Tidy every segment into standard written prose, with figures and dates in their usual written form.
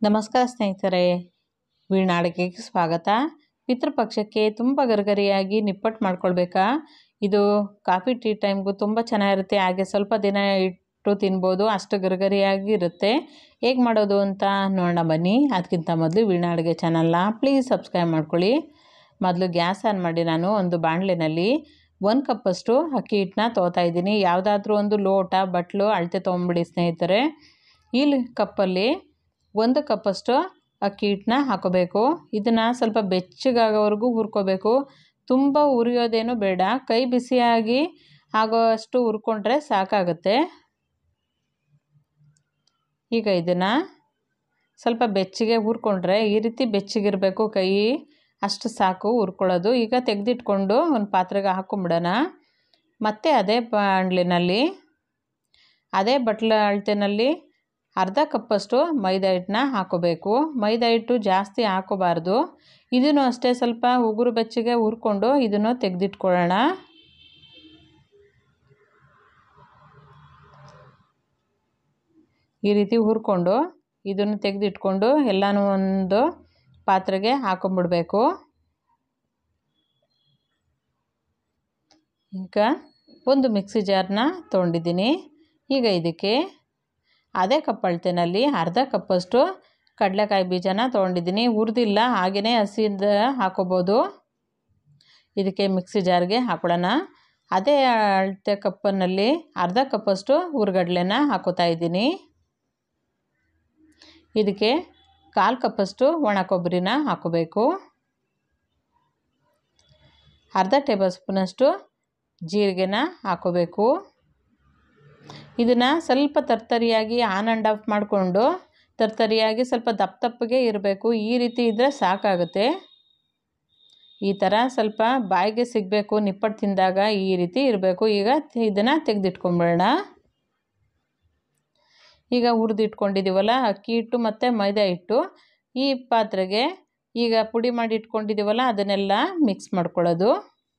ನಮಸ್ಕಾರ ಸ್ನೇಹಿತರೆ, ವೀಣಾ ಅಡುಗೆಗೆ ಸ್ವಾಗತ. ಪಿತೃಪಕ್ಷಕ್ಕೆ ತುಂಬ ಗರಿಗರಿಯಾಗಿ ನಿಪ್ಪಟ್ಟು ಮಾಡ್ಕೊಳ್ಬೇಕಾ? ಇದು ಕಾಫಿ ಟೀ ಟೈಮ್ಗೂ ತುಂಬ ಚೆನ್ನಾಗಿರುತ್ತೆ. ಹಾಗೆ ಸ್ವಲ್ಪ ದಿನ ಇಟ್ಟು ತಿನ್ಬೋದು, ಅಷ್ಟು ಗರಿಗರಿಯಾಗಿ ಇರುತ್ತೆ. ಹೇಗೆ ಮಾಡೋದು ಅಂತ ನೋಡೋಣ ಬನ್ನಿ. ಅದಕ್ಕಿಂತ ಮೊದಲು ವೀಣಾ ಅಡುಗೆ ಚಾನಲ್ನ ಪ್ಲೀಸ್ ಸಬ್ಸ್ಕ್ರೈಬ್ ಮಾಡ್ಕೊಳ್ಳಿ. ಮೊದಲು ಗ್ಯಾಸ್ ಆನ್ ಮಾಡಿ ನಾನು ಒಂದು ಬಾಣಲೆನಲ್ಲಿ 1 ಕಪ್ಪಷ್ಟು ಅಕ್ಕಿ ಹಿಟ್ಟನ್ನ ತೊಗೊತಾ ಇದ್ದೀನಿ. ಯಾವುದಾದ್ರೂ ಒಂದು ಲೋಟ ಬಟ್ಲು ಅಳತೆ ತೊಗೊಂಬಿಡಿ ಸ್ನೇಹಿತರೆ. ಈ ಕಪ್ಪಲ್ಲಿ 1 ಕಪ್ಪಷ್ಟು ಅಕ್ಕಿ ಹಿಟ್ಟನ್ನ ಹಾಕೋಬೇಕು. ಇದನ್ನು ಸ್ವಲ್ಪ ಬೆಚ್ಚಗಾಗೋವರೆಗೂ ಹುರ್ಕೋಬೇಕು. ತುಂಬ ಉರಿಯೋದೇನು ಬೇಡ, ಕೈ ಬಿಸಿಯಾಗಿ ಆಗೋಷ್ಟು ಹುರ್ಕೊಂಡ್ರೆ ಸಾಕಾಗುತ್ತೆ. ಈಗ ಇದನ್ನು ಸ್ವಲ್ಪ ಬೆಚ್ಚಗೆ ಹುರ್ಕೊಂಡ್ರೆ ಈ ರೀತಿ ಬೆಚ್ಚಗಿರಬೇಕು ಕೈ, ಅಷ್ಟು ಸಾಕು ಹುರ್ಕೊಳ್ಳೋದು. ಈಗ ತೆಗೆದಿಟ್ಕೊಂಡು ಒಂದು ಪಾತ್ರೆಗೆ ಹಾಕೊಂಬಿಡೋಣ. ಮತ್ತು ಅದೇ ಬಾಣಲೆನಲ್ಲಿ ಅದೇ ಬಟ್ಲ ಅಳತೆನಲ್ಲಿ ಅರ್ಧ ಕಪ್ಪಷ್ಟು ಮೈದಾ ಹಿಟ್ಟನ್ನ ಹಾಕೋಬೇಕು. ಮೈದಾ ಹಿಟ್ಟು ಜಾಸ್ತಿ ಹಾಕೋಬಾರ್ದು. ಇದನ್ನು ಅಷ್ಟೇ ಸ್ವಲ್ಪ ಉಗುರು ಬೆಚ್ಚಗೆ ಹುರ್ಕೊಂಡು ಇದನ್ನು ತೆಗೆದಿಟ್ಕೊಳ್ಳೋಣ. ಈ ರೀತಿ ಹುರ್ಕೊಂಡು ಇದನ್ನು ತೆಗೆದಿಟ್ಕೊಂಡು ಎಲ್ಲನೂ ಒಂದು ಪಾತ್ರೆಗೆ ಹಾಕೊಂಬಿಡಬೇಕು. ಈಗ ಒಂದು ಮಿಕ್ಸಿ ಜಾರ್ನ ತೊಗೊಂಡಿದ್ದೀನಿ. ಈಗ ಇದಕ್ಕೆ ಅದೇ ಕಪ್ ಅಳತೆನಲ್ಲಿ ಅರ್ಧ ಕಪ್ಪಷ್ಟು ಕಡಲೆಕಾಯಿ ಬೀಜನ ತೊಗೊಂಡಿದ್ದೀನಿ. ಹುರಿದಿಲ್ಲ, ಹಾಗೆಯೇ ಹಸಿದ ಹಾಕೋಬೋದು. ಇದಕ್ಕೆ ಮಿಕ್ಸಿ ಜಾರ್ಗೆ ಹಾಕೊಳ್ಳೋಣ. ಅದೇ ಅಳತೆ ಕಪ್ಪನಲ್ಲಿ ಅರ್ಧ ಕಪ್ಪಷ್ಟು ಹುರಿಗಡಲೆನ ಹಾಕೋತಾ ಇದ್ದೀನಿ. ಇದಕ್ಕೆ 1/4 ಕಪ್ಪಷ್ಟು ಒಣ ಕೊಬ್ಬರಿನ ಹಾಕೋಬೇಕು. ಅರ್ಧ ಟೇಬಲ್ ಸ್ಪೂನಷ್ಟು ಜೀರಿಗೆನ ಹಾಕೋಬೇಕು. ಇದನ್ನು ಸ್ವಲ್ಪ ತರ್ತರಿಯಾಗಿ ಆನ್ ಆ್ಯಂಡ್ ಆಫ್ ಮಾಡಿಕೊಂಡು ತರ್ತರಿಯಾಗಿ ಸ್ವಲ್ಪ ದಪ್ಪಗೆ ಇರಬೇಕು. ಈ ರೀತಿ ಇದ್ದರೆ ಸಾಕಾಗುತ್ತೆ. ಈ ಥರ ಸ್ವಲ್ಪ ಬಾಯಿಗೆ ಸಿಗಬೇಕು ನಿಪ್ಪಟ್ಟು ತಿಂದಾಗ, ಈ ರೀತಿ ಇರಬೇಕು. ಈಗ ಇದನ್ನು ತೆಗೆದಿಟ್ಕೊಂಬಿಡೋಣ. ಈಗ ಹುರಿದಿಟ್ಕೊಂಡಿದ್ದೀವಲ್ಲ ಅಕ್ಕಿ ಹಿಟ್ಟು ಮತ್ತು ಮೈದಾ ಹಿಟ್ಟು, ಈ ಪಾತ್ರೆಗೆ ಈಗ ಪುಡಿ ಮಾಡಿ ಇಟ್ಕೊಂಡಿದ್ದೀವಲ್ಲ ಅದನ್ನೆಲ್ಲ ಮಿಕ್ಸ್ ಮಾಡ್ಕೊಳ್ಳೋದು.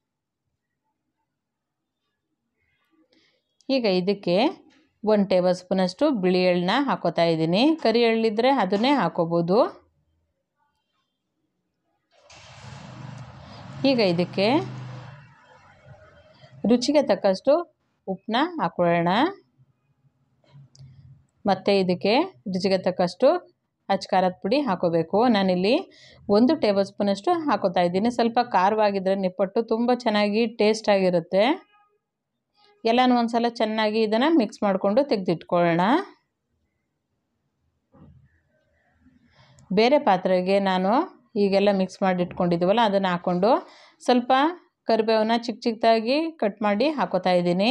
ಈಗ ಇದಕ್ಕೆ 1 ಟೇಬಲ್ ಸ್ಪೂನಷ್ಟು ಬಿಳಿ ಎಳ್ಳನ್ನ ಹಾಕೋತಾ ಇದ್ದೀನಿ. ಕರಿ ಎಳ್ಳಿದ್ರೆ ಅದನ್ನೇ ಹಾಕೋಬೋದು. ಈಗ ಇದಕ್ಕೆ ರುಚಿಗೆ ತಕ್ಕಷ್ಟು ಉಪ್ಪನ್ನ ಹಾಕೊಳ್ಳೋಣ. ಮತ್ತು ಇದಕ್ಕೆ ರುಚಿಗೆ ತಕ್ಕಷ್ಟು ಅಚ್ಚ ಪುಡಿ ಹಾಕೋಬೇಕು. ನಾನಿಲ್ಲಿ 1 ಟೇಬಲ್ ಸ್ಪೂನಷ್ಟು ಹಾಕೋತಾ ಇದ್ದೀನಿ. ಸ್ವಲ್ಪ ಖಾರವಾಗಿದ್ದರೆ ನಿಪ್ಪಟ್ಟು ತುಂಬ ಚೆನ್ನಾಗಿ ಟೇಸ್ಟಾಗಿರುತ್ತೆ. ಎಲ್ಲನೂ ಒಂದು ಸಲ ಚೆನ್ನಾಗಿ ಇದನ್ನು ಮಿಕ್ಸ್ ಮಾಡಿಕೊಂಡು ತೆಗೆದಿಟ್ಕೊಳ್ಳೋಣ. ಬೇರೆ ಪಾತ್ರೆಗೆ ನಾನು ಈಗೆಲ್ಲ ಮಿಕ್ಸ್ ಮಾಡಿ ಇಟ್ಕೊಂಡಿದ್ದೀವಲ್ಲ ಅದನ್ನು ಹಾಕ್ಕೊಂಡು ಸ್ವಲ್ಪ ಕರಿಬೇವನ್ನ ಚಿಕ್ಕದಾಗಿ ಕಟ್ ಮಾಡಿ ಹಾಕೋತಾ ಇದ್ದೀನಿ.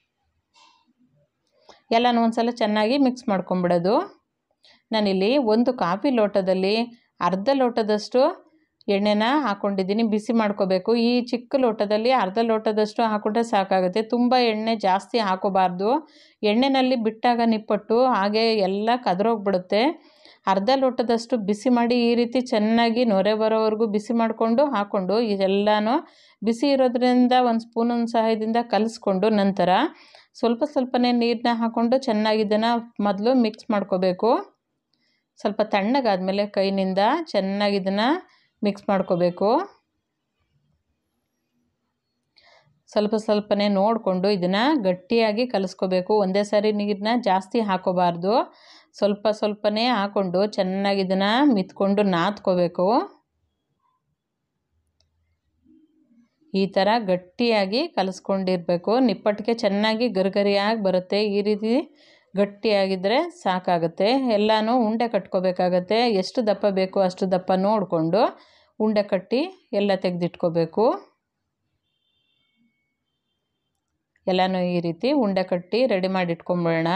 ಎಲ್ಲನೂ ಒಂದು ಸಲ ಚೆನ್ನಾಗಿ ಮಿಕ್ಸ್ ಮಾಡ್ಕೊಂಬಿಡೋದು. ನಾನಿಲ್ಲಿ 1 ಕಾಫಿ ಲೋಟದಲ್ಲಿ ಅರ್ಧ ಲೋಟದಷ್ಟು ಎಣ್ಣೆನ ಹಾಕ್ಕೊಂಡಿದ್ದೀನಿ. ಬಿಸಿ ಮಾಡ್ಕೋಬೇಕು. ಈ ಚಿಕ್ಕ ಲೋಟದಲ್ಲಿ ಅರ್ಧ ಲೋಟದಷ್ಟು ಹಾಕ್ಕೊಂಡ್ರೆ ಸಾಕಾಗುತ್ತೆ. ತುಂಬ ಎಣ್ಣೆ ಜಾಸ್ತಿ ಹಾಕೋಬಾರ್ದು. ಎಣ್ಣೆಯಲ್ಲಿ ಬಿಟ್ಟಾಗ ನಿಪ್ಪಟ್ಟು ಹಾಗೆ ಎಲ್ಲ ಕದರೋಗ್ಬಿಡುತ್ತೆ. ಅರ್ಧ ಲೋಟದಷ್ಟು ಬಿಸಿ ಮಾಡಿ ಈ ರೀತಿ ಚೆನ್ನಾಗಿ ನೊರೆ ಬರೋವರೆಗೂ ಬಿಸಿ ಮಾಡಿಕೊಂಡು ಹಾಕ್ಕೊಂಡು ಇದೆಲ್ಲನೂ ಬಿಸಿ ಇರೋದ್ರಿಂದ ಒಂದು ಸ್ಪೂನಿನ ಸಹಾಯದಿಂದ ಕಲಿಸ್ಕೊಂಡು ನಂತರ ಸ್ವಲ್ಪನೇ ನೀರನ್ನ ಹಾಕ್ಕೊಂಡು ಚೆನ್ನಾಗಿ ಇದನ್ನು ಮೊದಲು ಮಿಕ್ಸ್ ಮಾಡ್ಕೋಬೇಕು. ಸ್ವಲ್ಪ ತಣ್ಣಗಾದ್ಮೇಲೆ ಕೈನಿಂದ ಚೆನ್ನಾಗಿ ಇದನ್ನು ಮಿಕ್ಸ್ ಮಾಡ್ಕೋಬೇಕು. ಸ್ವಲ್ಪನೇ ನೋಡಿಕೊಂಡು ಇದನ್ನು ಗಟ್ಟಿಯಾಗಿ ಕಲಿಸ್ಕೋಬೇಕು. ಒಂದೇ ಸಾರಿ ನೀರನ್ನ ಜಾಸ್ತಿ ಹಾಕೋಬಾರ್ದು. ಸ್ವಲ್ಪನೇ ಹಾಕ್ಕೊಂಡು ಚೆನ್ನಾಗಿ ಇದನ್ನು ಮಿತ್ಕೊಂಡು ನಾದ್ಕೋಬೇಕು. ಈ ಥರ ಗಟ್ಟಿಯಾಗಿ ಕಲಿಸ್ಕೊಂಡಿರಬೇಕು. ನಿಪ್ಪಟ್ಟಿಗೆ ಚೆನ್ನಾಗಿ ಗರಿಗರಿಯಾಗಿ ಬರುತ್ತೆ. ಈ ರೀತಿ ಗಟ್ಟಿಯಾಗಿದ್ದರೆ ಸಾಕಾಗುತ್ತೆ. ಎಲ್ಲನೂ ಉಂಡೆ ಕಟ್ಕೋಬೇಕಾಗತ್ತೆ. ಎಷ್ಟು ದಪ್ಪ ಬೇಕೋ ಅಷ್ಟು ದಪ್ಪ ನೋಡಿಕೊಂಡು ಉಂಡೆ ಕಟ್ಟಿ ಎಲ್ಲ ತೆಗೆದಿಟ್ಕೋಬೇಕು. ಎಲ್ಲನೂ ಈ ರೀತಿ ಉಂಡೆ ಕಟ್ಟಿ ರೆಡಿ ಮಾಡಿ ಇಟ್ಕೊಂಬಿಡೋಣ.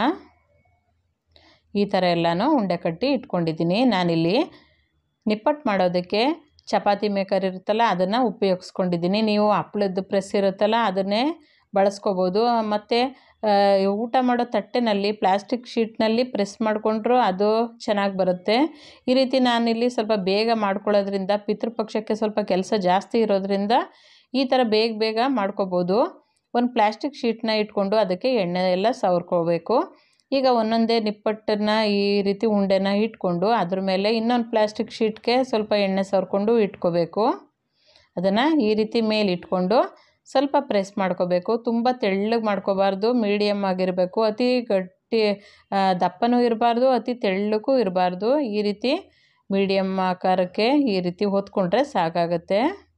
ಈ ಥರ ಎಲ್ಲನೂ ಉಂಡೆ ಕಟ್ಟಿ ಇಟ್ಕೊಂಡಿದ್ದೀನಿ. ನಾನಿಲ್ಲಿ ನಿಪ್ಪಟ್ಟು ಮಾಡೋದಕ್ಕೆ ಚಪಾತಿ ಮೇಕರ್ ಇರುತ್ತಲ್ಲ ಅದನ್ನು ಉಪಯೋಗಿಸ್ಕೊಂಡಿದ್ದೀನಿ. ನೀವು ಹಪ್ಪಳದ ಪ್ರೆಸ್ ಇರುತ್ತಲ್ಲ ಅದನ್ನೇ ಬಳಸ್ಕೋಬೋದು. ಮತ್ತು ಊಟ ಮಾಡೋ ತಟ್ಟೆನಲ್ಲಿ ಪ್ಲಾಸ್ಟಿಕ್ ಶೀಟ್ನಲ್ಲಿ ಪ್ರೆಸ್ ಮಾಡಿಕೊಂಡ್ರೂ ಅದು ಚೆನ್ನಾಗಿ ಬರುತ್ತೆ. ಈ ರೀತಿ ನಾನಿಲ್ಲಿ ಸ್ವಲ್ಪ ಬೇಗ ಮಾಡ್ಕೊಳ್ಳೋದ್ರಿಂದ ಪಿತೃಪಕ್ಷಕ್ಕೆ ಸ್ವಲ್ಪ ಕೆಲಸ ಜಾಸ್ತಿ ಇರೋದ್ರಿಂದ ಈ ಥರ ಬೇಗ ಮಾಡ್ಕೋಬೋದು. ಒಂದು ಪ್ಲಾಸ್ಟಿಕ್ ಶೀಟ್ನ ಇಟ್ಕೊಂಡು ಅದಕ್ಕೆ ಎಣ್ಣೆ ಎಲ್ಲ ಸವರ್ಕೋಬೇಕು. ಈಗ ಒಂದೊಂದೇ ನಿಪ್ಪಟ್ಟನ್ನು ಈ ರೀತಿ ಉಂಡೆನ ಇಟ್ಕೊಂಡು ಅದ್ರ ಮೇಲೆ ಇನ್ನೊಂದು ಪ್ಲಾಸ್ಟಿಕ್ ಶೀಟ್ಗೆ ಸ್ವಲ್ಪ ಎಣ್ಣೆ ಸವರ್ಕೊಂಡು ಇಟ್ಕೋಬೇಕು. ಅದನ್ನು ಈ ರೀತಿ ಮೇಲೆ ಇಟ್ಕೊಂಡು ಸ್ವಲ್ಪ ಪ್ರೆಸ್ ಮಾಡ್ಕೋಬೇಕು. ತುಂಬ ತೆಳ್ಳಗೆ ಮಾಡ್ಕೋಬಾರ್ದು, ಮೀಡಿಯಮ್ ಆಗಿರಬೇಕು. ಅತಿ ಗಟ್ಟಿ ದಪ್ಪನೂ ಇರಬಾರ್ದು, ಅತಿ ತೆಳ್ಳಗೂ ಇರಬಾರ್ದು. ಈ ರೀತಿ ಮೀಡಿಯಮ್ ಆಕಾರಕ್ಕೆ ಈ ರೀತಿ ಹೊತ್ಕೊಂಡ್ರೆ ಸಾಕಾಗುತ್ತೆ.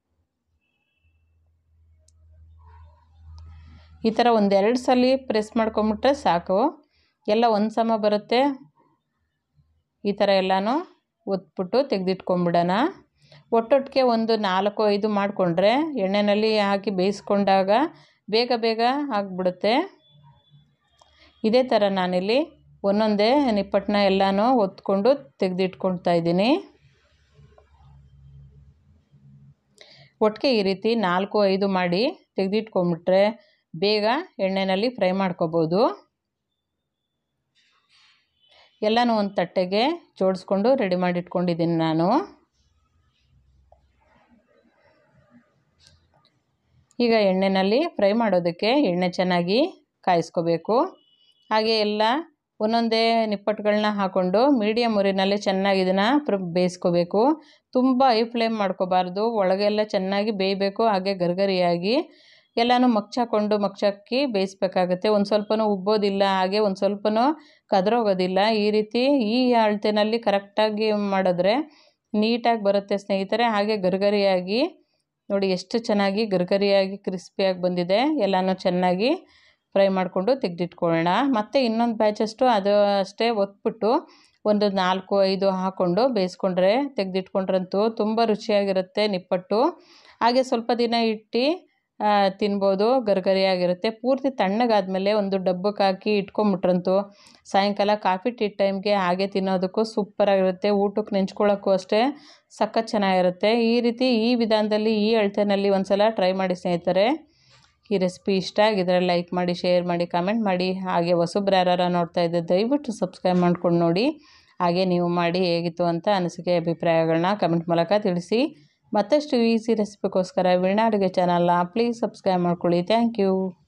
ಈ ಥರ ಒಂದೆರಡು ಸಲ ಪ್ರೆಸ್ ಮಾಡ್ಕೊಂಬಿಟ್ರೆ ಸಾಕು, ಎಲ್ಲ ಒಂದು ಸಮ ಬರುತ್ತೆ. ಈ ಥರ ಎಲ್ಲನೂ ಒತ್ಬಿಟ್ಟು ತೆಗೆದಿಟ್ಕೊಂಬಿಡೋಣ. ಒಟ್ಟೊಟ್ಟಿಗೆ ಒಂದು 4-5 ಮಾಡಿಕೊಂಡ್ರೆ ಎಣ್ಣೆಯಲ್ಲಿ ಹಾಕಿ ಬೇಯಿಸ್ಕೊಂಡಾಗ ಬೇಗ ಬೇಗ ಆಗಿಬಿಡುತ್ತೆ. ಇದೇ ಥರ ನಾನಿಲ್ಲಿ ಒಂದೊಂದೇ ನಿಪ್ಪಟ್ಟನ್ನ ಎಲ್ಲನೂ ಒತ್ಕೊಂಡು ತೆಗೆದಿಟ್ಕೊಳ್ತಾ ಇದ್ದೀನಿ. ಒಟ್ಟಿಗೆ ಈ ರೀತಿ 4-5 ಮಾಡಿ ತೆಗೆದಿಟ್ಕೊಂಬಿಟ್ರೆ ಬೇಗ ಎಣ್ಣೆಯಲ್ಲಿ ಫ್ರೈ ಮಾಡ್ಕೋಬೋದು. ಎಲ್ಲನೂ ಒಂದು ತಟ್ಟೆಗೆ ಜೋಡಿಸ್ಕೊಂಡು ರೆಡಿ ಮಾಡಿ ಇಟ್ಕೊಂಡಿದ್ದೀನಿ ನಾನು. ಈಗ ಎಣ್ಣೆಯಲ್ಲಿ ಫ್ರೈ ಮಾಡೋದಕ್ಕೆ ಎಣ್ಣೆ ಚೆನ್ನಾಗಿ ಕಾಯಿಸ್ಕೋಬೇಕು. ಹಾಗೆ ಎಲ್ಲ ಒಂದೊಂದೇ ನಿಪ್ಪಟ್ಟುಗಳನ್ನ ಹಾಕ್ಕೊಂಡು ಮೀಡಿಯಮ್ ಉರಿನಲ್ಲಿ ಚೆನ್ನಾಗಿ ಇದನ್ನು ಬೇಯಿಸ್ಕೋಬೇಕು. ತುಂಬ ಹೈ ಫ್ಲೇಮ್ ಮಾಡ್ಕೋಬಾರ್ದು, ಒಳಗೆಲ್ಲ ಚೆನ್ನಾಗಿ ಬೇಯಬೇಕು. ಹಾಗೆ ಗರಿಗರಿಯಾಗಿ ಎಲ್ಲನೂ ಮಗ್ಚಾಕಿ ಬೇಯಿಸ್ಬೇಕಾಗತ್ತೆ. ಒಂದು ಸ್ವಲ್ಪನೂ ಉಬ್ಬೋದಿಲ್ಲ, ಹಾಗೆ ಒಂದು ಸ್ವಲ್ಪನೂ ಕದರೋಗೋದಿಲ್ಲ. ಈ ರೀತಿ ಈ ಅಳತೆನಲ್ಲಿ ಕರೆಕ್ಟಾಗಿ ಮಾಡಿದ್ರೆ ನೀಟಾಗಿ ಬರುತ್ತೆ ಸ್ನೇಹಿತರೆ. ಹಾಗೆ ಗರಿಗರಿಯಾಗಿ ನೋಡಿ ಎಷ್ಟು ಚೆನ್ನಾಗಿ ಗರಿಗರಿಯಾಗಿ ಕ್ರಿಸ್ಪಿಯಾಗಿ ಬಂದಿದೆ. ಎಲ್ಲನೂ ಚೆನ್ನಾಗಿ ಫ್ರೈ ಮಾಡಿಕೊಂಡು ತೆಗೆದಿಟ್ಕೊಳ್ಳೋಣ. ಮತ್ತು ಇನ್ನೊಂದು ಬ್ಯಾಚಷ್ಟು ಅದು ಅಷ್ಟೇ ಒತ್ಬಿಟ್ಟು ಒಂದು 4-5 ಹಾಕ್ಕೊಂಡು ಬೇಯಿಸ್ಕೊಂಡ್ರೆ ತೆಗೆದಿಟ್ಕೊಂಡ್ರಂತೂ ತುಂಬ ರುಚಿಯಾಗಿರುತ್ತೆ ನಿಪ್ಪಟ್ಟು. ಹಾಗೆ ಸ್ವಲ್ಪ ದಿನ ಇಟ್ಟು ತಿನ್ಬೋದು, ಗರಿಗರಿಯಾಗಿರುತ್ತೆ. ಪೂರ್ತಿ ತಣ್ಣಗಾದ್ಮೇಲೆ ಒಂದು ಡಬ್ಬಕ್ಕೆ ಹಾಕಿ ಇಟ್ಕೊಂಬಿಟ್ರಂತೂ ಸಾಯಂಕಾಲ ಕಾಫಿ ಟೀ ಟೈಮ್ಗೆ ಹಾಗೆ ತಿನ್ನೋದಕ್ಕೂ ಸೂಪರಾಗಿರುತ್ತೆ. ಊಟಕ್ಕೆ ನೆಂಚ್ಕೊಳ್ಳೋಕ್ಕೂ ಅಷ್ಟೇ ಸಖತ್ ಚೆನ್ನಾಗಿರುತ್ತೆ. ಈ ರೀತಿ ಈ ವಿಧಾನದಲ್ಲಿ ಈ ಅಳತೆನಲ್ಲಿ ಒಂದು ಸಲ ಟ್ರೈ ಮಾಡಿ ಸ್ನೇಹಿತರೆ. ಈ ರೆಸಿಪಿ ಇಷ್ಟ ಆಗಿದ್ರೆ ಲೈಕ್ ಮಾಡಿ, ಶೇರ್ ಮಾಡಿ, ಕಮೆಂಟ್ ಮಾಡಿ. ಹಾಗೆ ಹೊಸಬ್ರು ಯಾರು ನೋಡ್ತಾ ಇದ್ದರೆ ದಯವಿಟ್ಟು ಸಬ್ಸ್ಕ್ರೈಬ್ ಮಾಡ್ಕೊಂಡು ನೋಡಿ. ಹಾಗೆ ನೀವು ಮಾಡಿ ಹೇಗಿತ್ತು ಅಂತ ಅನಿಸಿಕೆ ಅಭಿಪ್ರಾಯಗಳನ್ನ ಕಮೆಂಟ್ ಮೂಲಕ ತಿಳಿಸಿ. ಮತ್ತಷ್ಟು ಈಸಿ ರೆಸಿಪಿಗೋಸ್ಕರ ವೀಣಾ ಅಡುಗೆ ಚಾನಲ್ನ ಪ್ಲೀಸ್ ಸಬ್ಸ್ಕ್ರೈಬ್ ಮಾಡ್ಕೊಳ್ಳಿ. Thank you.